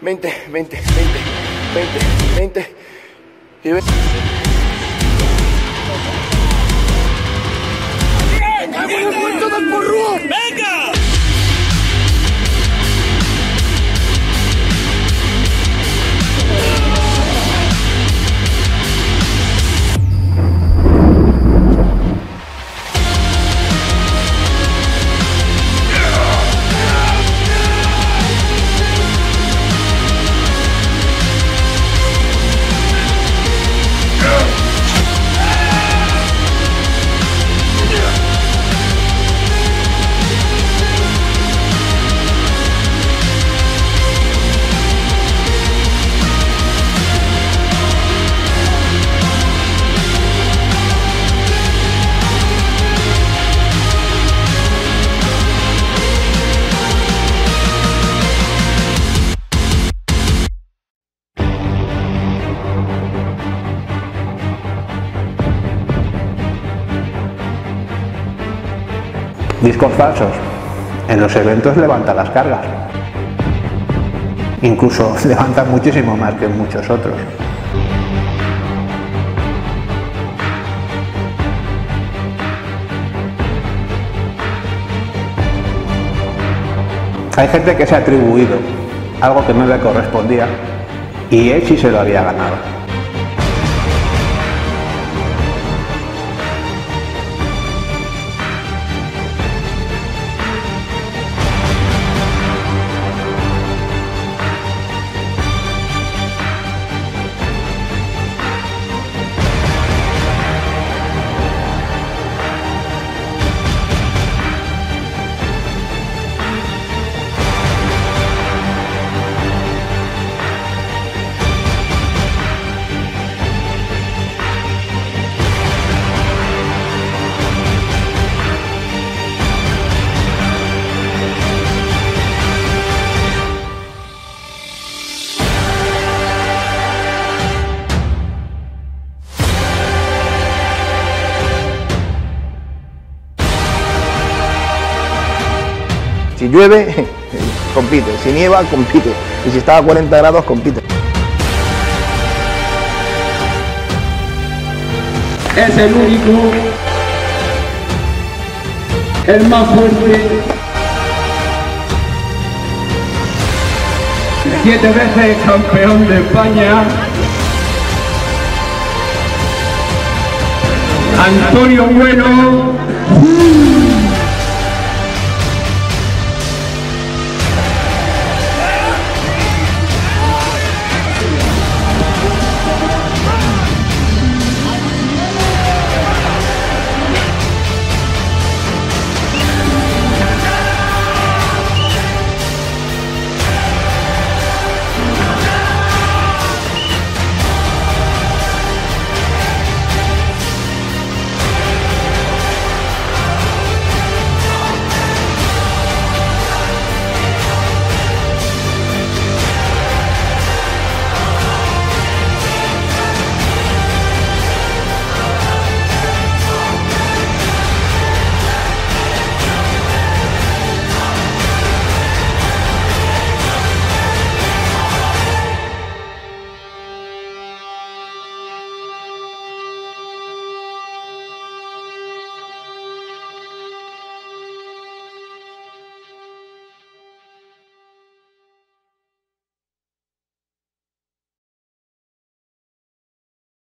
20, 20, 20, 20, 20 y 20. ¡Venga! Discos falsos. En los eventos levantan las cargas. Incluso levantan muchísimo más que muchos otros. Hay gente que se ha atribuido algo que no le correspondía y él sí se lo había ganado. Si llueve, compite. Si nieva, compite. Y si está a 40 grados, compite. Es el único, el más fuerte, 7 veces campeón de España, Antonio Bueno.